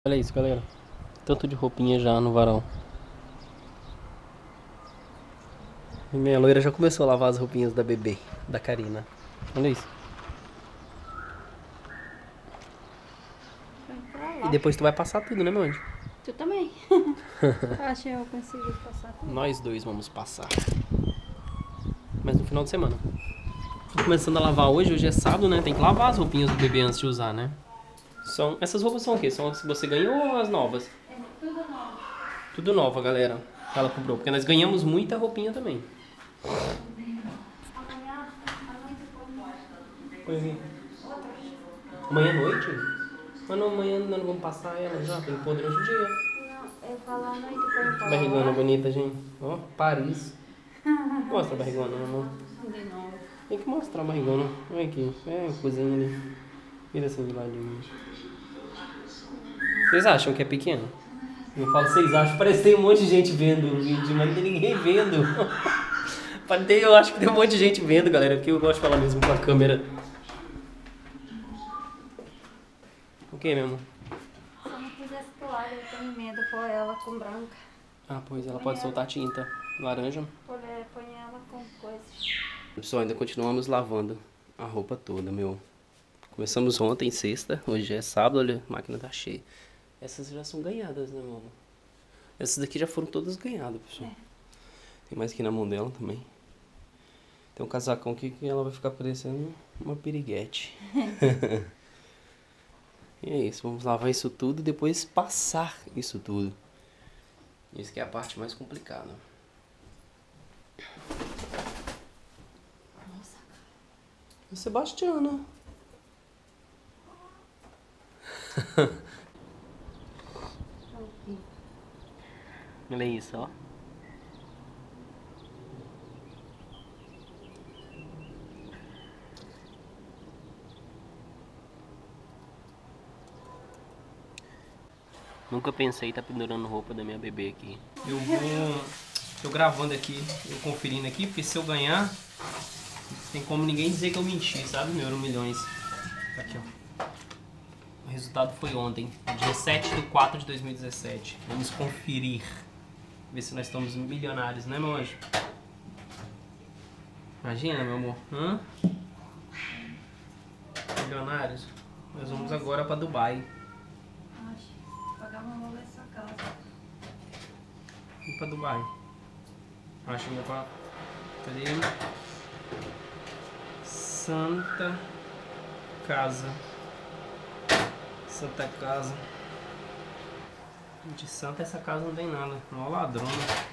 Olha isso, galera. Tanto de roupinha já no varal. E minha loira já começou a lavar as roupinhas da bebê, da Karina. Olha isso. E depois tu vai passar tudo, né, meu anjo? Tu também. Acho que eu consigo passar tudo. Nós dois vamos passar. Mas no final de semana. Tô começando a lavar hoje é sábado, né? Tem que lavar as roupinhas do bebê antes de usar, né? Essas roupas são o quê? São as que você ganhou ou as novas? É tudo novo. Tudo nova, galera. Ela comprou. Porque nós ganhamos muita roupinha também. Amanhã à noite eu Pois é. Amanhã à noite? Mas não, amanhã nós não vamos passar ela já. Tem que pôr durante o dia. Não, eu falo à noite pra eu falar. Barrigona bonita, gente. Ó, Paris. Mostra a barrigona, amor. De novo. Tem que mostrar a barrigona. Olha aqui. É, cozinha ali. Vira assim de ladinho. Vocês acham que é pequeno? Eu falo, vocês acham? Parece que tem um monte de gente vendo o vídeo, mas não tem ninguém vendo. Eu acho que tem um monte de gente vendo, galera, porque eu gosto de falar mesmo com a câmera. O que, meu amor? Se eu não fizesse toalha, eu tenho medo de pôr ela com branca. Ah, pois ela pode soltar tinta laranja. Põe ela com coisa. Pessoal, ainda continuamos lavando a roupa toda, meu. Começamos ontem, sexta, hoje é sábado, olha, a máquina tá cheia. Essas já são ganhadas, né, meu amor? Essas daqui já foram todas ganhadas, pessoal. Tem mais aqui na mão dela também. Tem um casacão aqui que ela vai ficar parecendo uma piriguete. E é isso, vamos lavar isso tudo e depois passar isso tudo. Isso que é a parte mais complicada. Nossa, E Sebastiana. Olha isso, ó. Nunca pensei em estar pendurando roupa da minha bebê aqui. Tô gravando aqui, eu conferindo aqui, porque se eu ganhar, tem como ninguém dizer que eu menti, sabe? Meu Euro Milhões. Tá aqui, ó. O resultado foi ontem, dia 7/4/2017. Vamos conferir. Ver se nós estamos milionários, né, meu anjo? Imagina, meu amor. Hã? Milionários. Nós vamos agora pra Dubai. acho. Pagar uma aluguel nessa casa. Ir pra Dubai. Acho que é pra... Cadê? Santa Casa. Santa Casa. De santa essa casa não tem nada. Mó ladrona.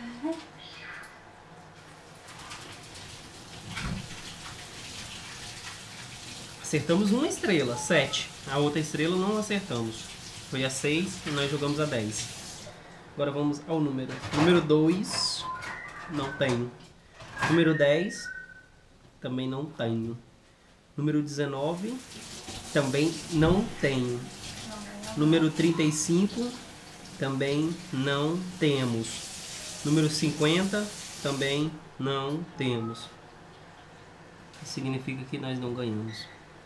Acertamos uma estrela, 7. A outra estrela não acertamos. Foi a 6 e nós jogamos a 10. Agora vamos ao número. Número 2, não tenho. Número 10, também não tenho. Número 19, também não tenho. Número 35, também não temos. Número 50, também não temos. Significa que nós não ganhamos.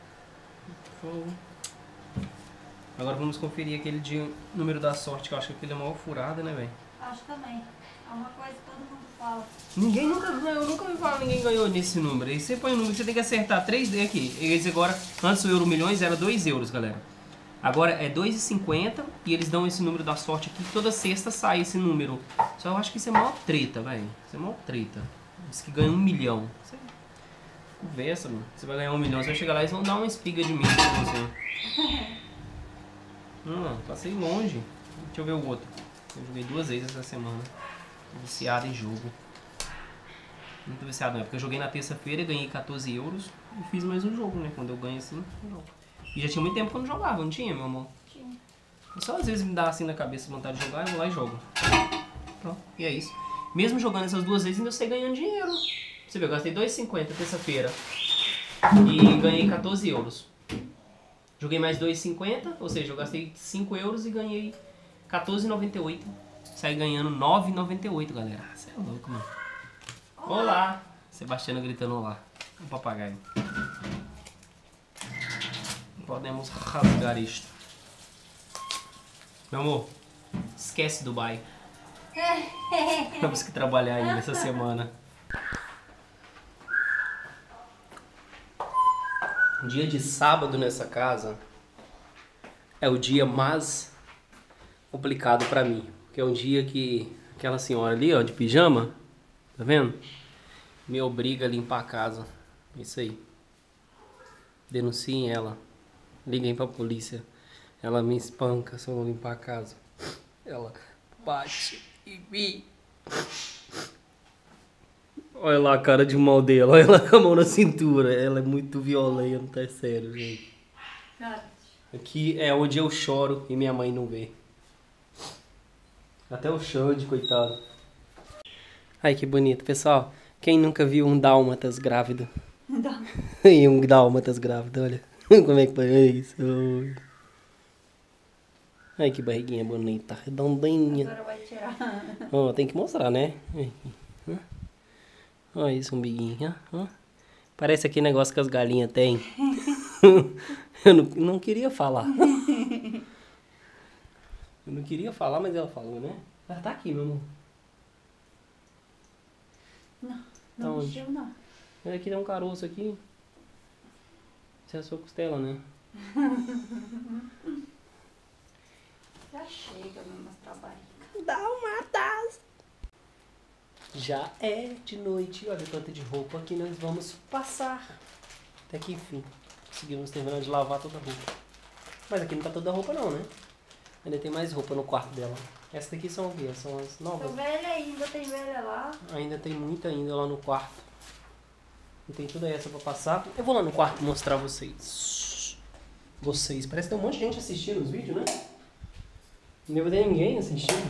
Agora vamos conferir aquele de número da sorte, que eu acho que aquele é a maior furada, né, velho? Acho também. É uma coisa que todo mundo fala. Eu nunca me falo ninguém ganhou nesse número. Aí você põe o número, você tem que acertar 3D aqui. Esse agora, antes o Euro Milhões era 2 euros, galera. Agora é 2,50 e eles dão esse número da sorte aqui. Toda sexta sai esse número. Só eu acho que isso é maior treta, velho. Isso é maior treta. Diz que ganha 1 milhão. Você conversa, mano. Você vai ganhar 1 milhão, você vai chegar lá e eles vão dar uma espiga de milho pra você. Passei longe. Deixa eu ver o outro. Eu joguei 2 vezes essa semana. Tô viciado em jogo. Não tô viciado não, é porque eu joguei na terça-feira, ganhei 14 euros e fiz mais um jogo, né? Quando eu ganho assim, eu jogo. E já tinha muito tempo que eu não jogava, não tinha, meu amor? Tinha. Só às vezes me dá assim na cabeça vontade de jogar, eu vou lá e jogo. Pronto, e é isso. Mesmo jogando essas 2 vezes, ainda eu sei ganhando dinheiro. Você vê, eu gastei 2,50 terça-feira e ganhei 14 euros. Joguei mais 2,50, ou seja, eu gastei 5 euros e ganhei 14,98. Saí ganhando 9,98, galera. Você é louco, mano. Olá! Sebastiana gritando olá. Um papagaio. Podemos rasgar isto. Meu amor, esquece Dubai. Temos que trabalhar ainda essa semana. Dia de sábado nessa casa é o dia mais complicado pra mim. Porque é um dia que aquela senhora ali, ó, de pijama, tá vendo? Me obriga a limpar a casa. Isso aí. Denunciem ela. Liguem pra polícia. Ela me espanca se eu não limpar a casa. Ela bate em mim. Olha lá a cara de mal dela. Olha ela com a mão na cintura. Ela é muito violenta, é sério, gente. Aqui é onde eu choro e minha mãe não vê. Até o Xande, coitado. Ai, que bonito, pessoal. Quem nunca viu um dálmatas grávido? E um dálmatas grávido, olha. Como é que foi isso? Ai, que barriguinha bonita, redondinha. Agora vai tirar. Ó, tem que mostrar, né? Olha isso, um biguinho. Ó. Parece aquele negócio que as galinhas têm. Eu não queria falar. Eu não queria falar, mas ela falou, né? Ela tá aqui, meu amor. Não mexeu, não. Olha aqui, tem um caroço aqui. Isso é a sua costela, né? Já chega, meu, mostrar a barriga. Dálmatas! Já é de noite. Olha quanta de roupa que nós vamos passar. Até que enfim, conseguimos terminar de lavar toda a roupa. Mas aqui não tá toda a roupa não, né? Ainda tem mais roupa no quarto dela. Essas daqui são o quê? São as novas? Tô velha ainda, tem velha lá. Ainda tem muita ainda lá no quarto. E tem toda essa pra passar. Eu vou lá no quarto mostrar vocês. Parece que tem um monte de gente assistindo os vídeos, né? Não deve ter ninguém assistindo.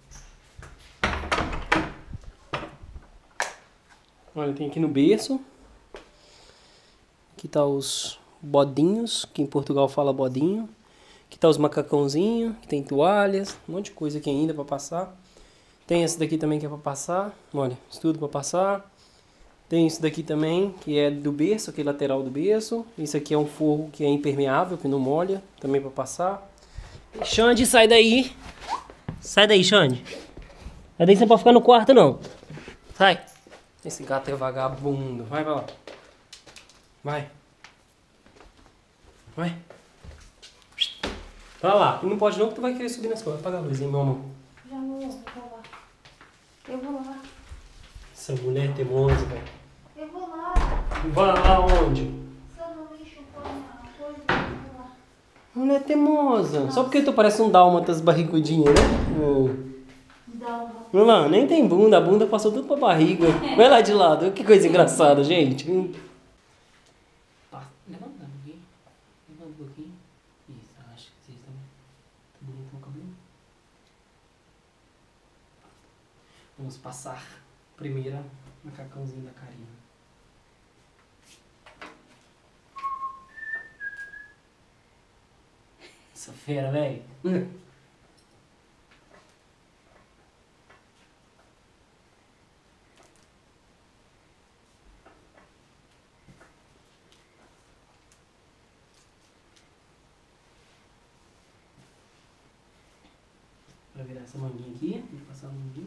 Olha, tem aqui no berço. Aqui tá os bodinhos, que em Portugal fala bodinho. Aqui tá os macacãozinhos, que tem toalhas, um monte de coisa aqui ainda pra passar. Tem esse daqui também que é pra passar. Olha, isso tudo pra passar. Tem isso daqui também, que é do berço, aquele lateral do berço. Isso aqui é um forro que é impermeável, que não molha, também pra passar. Xande, sai daí. Sai daí, Xande. Sai daí, você não pode ficar no quarto, não. Sai. Esse gato é vagabundo. Vai pra lá. Vai. Vai. Pra lá. Não pode não, que tu vai querer subir nas coisas. Apaga a luzinha, meu amor. Já vou lá. Eu vou lá. Essa mulher é teimosa, velho. Eu vou lá. Vai lá onde? Se eu não lixo a coisa, eu vou lá. Mulher teimosa. Nossa. Só porque tu parece um dálmatas barrigudinho, né? Não, lá, nem tem bunda. A bunda passou tudo pra barriga. Vai lá de lado. Que coisa engraçada, gente. Levanta um pouquinho. Levanta um pouquinho. Isso, acho que vocês estão... Tá bonito o cabelo. Vamos passar primeiro macacãozinho da Karina. Essa fera, velho. Pra virar essa manguinha aqui, vou passar a manguinha.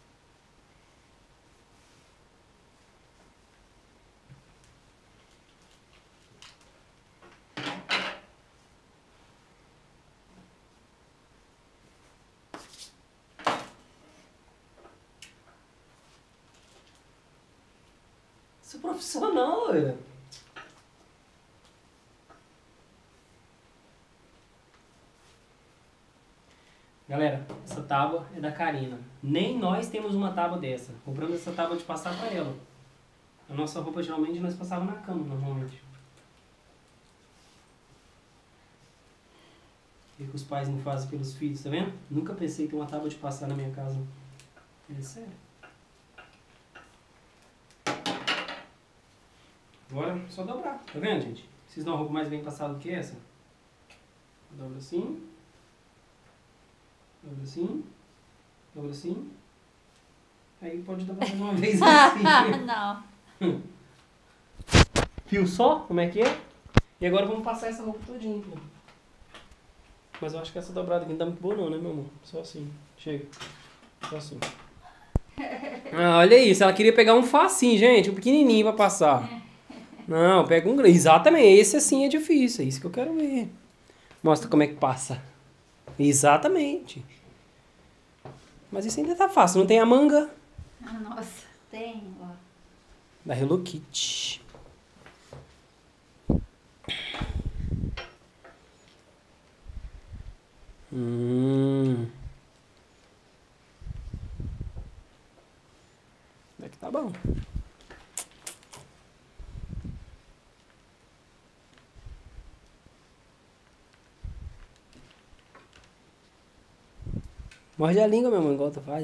Sou profissional, velho. Galera, essa tábua é da Karina. Nem nós temos uma tábua dessa. Compramos essa tábua de passar pra ela. A nossa roupa geralmente nós passávamos na cama, normalmente. O que os pais não fazem pelos filhos, tá vendo? Nunca pensei em ter uma tábua de passar na minha casa. É sério. Agora é só dobrar, tá vendo, gente? Vocês dão uma roupa mais bem passada do que essa? Dobra assim. Dobra assim. Dobra assim. Aí pode dobrar mais uma vez assim. Não. Fio só? Como é que é? E agora vamos passar essa roupa todinha. Mas eu acho que essa dobrada aqui não tá muito boa não, né, meu amor? Só assim. Chega. Só assim. Ah, olha isso. Ela queria pegar um facinho, gente. Um pequenininho pra passar. Não, pega um grande. Exatamente. Esse assim é difícil. É isso que eu quero ver. Mostra como é que passa. Exatamente. Mas isso ainda tá fácil. Não tem a manga Ah, nossa, tem, ó. da Hello Kitty. É que tá bom. Morde a língua, meu irmão, igual tu faz.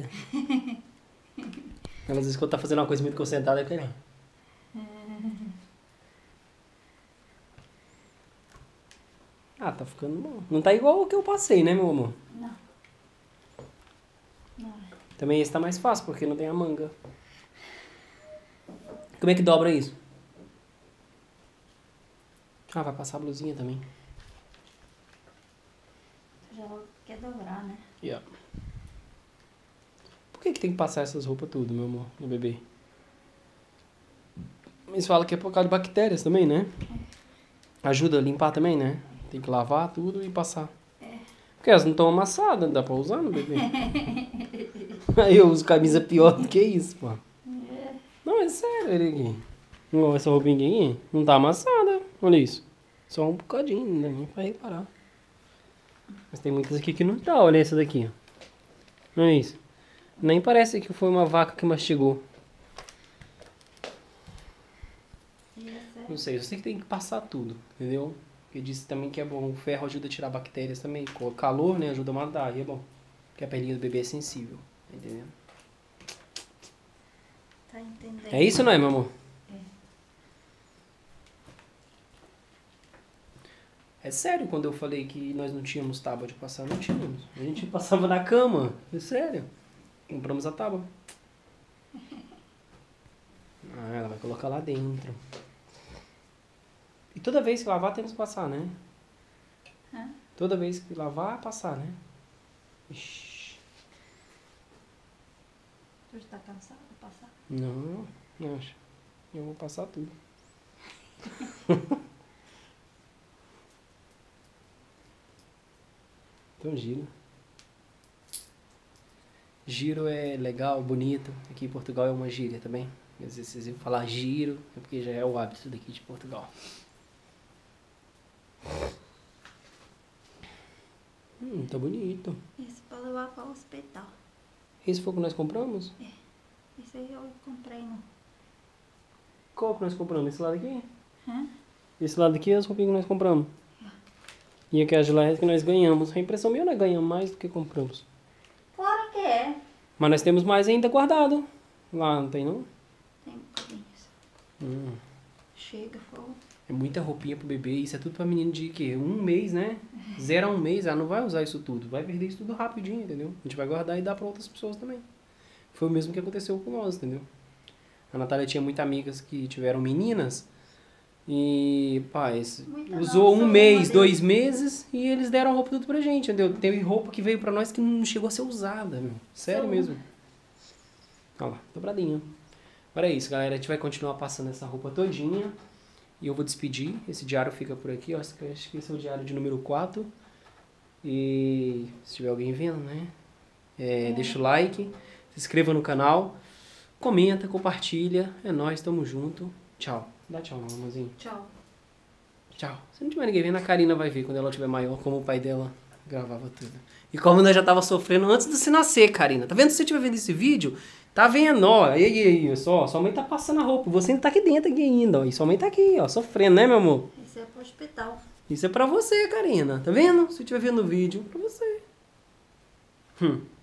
Às vezes quando tá fazendo uma coisa muito concentrada, é que não. Ah, tá ficando bom. Não tá igual o que eu passei, né, meu amor? Não. Não. Também esse tá mais fácil, porque não tem a manga. Como é que dobra isso? Ah, vai passar a blusinha também. Tu já quer dobrar, né? Yeah. Por que tem que passar essas roupas tudo, meu amor, no bebê? Mas fala que é por causa de bactérias também, né? Ajuda a limpar também, né? Tem que lavar tudo e passar. Porque elas não estão amassadas, dá pra usar no bebê. Aí eu uso camisa pior do que isso, pô. Não, é sério, olha aqui. Igual essa roupinha aqui, não tá amassada. Olha isso. Só um bocadinho, não dá nem pra reparar. Mas tem muitas aqui que não tá, olha essa daqui, ó. Olha isso. Nem parece que foi uma vaca que mastigou. Não sei, eu sei que tem que passar tudo, entendeu? Porque disse também que é bom, o ferro ajuda a tirar bactérias também. Com o calor, né, ajuda a matar, e é bom. Porque a pelinha do bebê é sensível, tá entendendo? Tá entendendo? É isso, não é, meu amor? É sério quando eu falei que nós não tínhamos tábua de passar, não tínhamos. A gente passava na cama, é sério. Compramos a tábua. Ah, ela vai colocar lá dentro. E toda vez que lavar temos que passar, né? Hã? Toda vez que lavar, passar, né? Ixi. Tu já tá cansado de passar? Não acho. Eu vou passar tudo. Então giro. Giro é legal, bonito. Aqui em Portugal é uma gíria também. Às vezes vocês iam falar giro, é porque já é o hábito daqui de Portugal. Tá bonito. Esse pra levar para o hospital. Esse foi o que nós compramos? Esse aí eu comprei no... Qual que nós compramos? Esse lado aqui? Hã? Esse lado aqui é as roupinhas que nós compramos. E aqui é as de que nós ganhamos. A impressão minha, nós ganhamos mais do que compramos. Claro que é. Mas nós temos mais ainda guardado. Lá, não tem não? Tem bocadinhos. Chega, fogo. É muita roupinha pro bebê. Isso é tudo pra menino de quê? 1 mês, né? 0 a 1 mês. Ela não vai usar isso tudo. Vai perder isso tudo rapidinho, entendeu? A gente vai guardar e dar pra outras pessoas também. Foi o mesmo que aconteceu com nós, entendeu? A Natália tinha muitas amigas que tiveram meninas. E, paz, usou 1 mês, 2 meses e eles deram a roupa tudo pra gente, entendeu? Teve roupa que veio pra nós que não chegou a ser usada, meu. Sério mesmo. Olha lá, dobradinha. Agora é isso, galera. A gente vai continuar passando essa roupa todinha. E eu vou despedir. Esse diário fica por aqui, ó. Acho que esse é o diário de número 4. E se tiver alguém vendo, né? Deixa o like, se inscreva no canal, comenta, compartilha. É nóis, tamo junto. Tchau. Dá tchau, não, amorzinho. Tchau. Tchau. Se não tiver ninguém vendo, a Karina vai ver quando ela tiver maior, como o pai dela gravava tudo. E como nós já tava sofrendo antes de você nascer, Karina. Tá vendo? Se você estiver vendo esse vídeo, tá vendo, ó. Aí, só. Sua mãe tá passando a roupa. Você ainda tá aqui dentro aqui ainda, ó. E sua mãe tá aqui, ó, sofrendo, né, meu amor? Esse é pro hospital. Isso é pra você, Karina. Tá vendo? Se você estiver vendo o vídeo, pra você.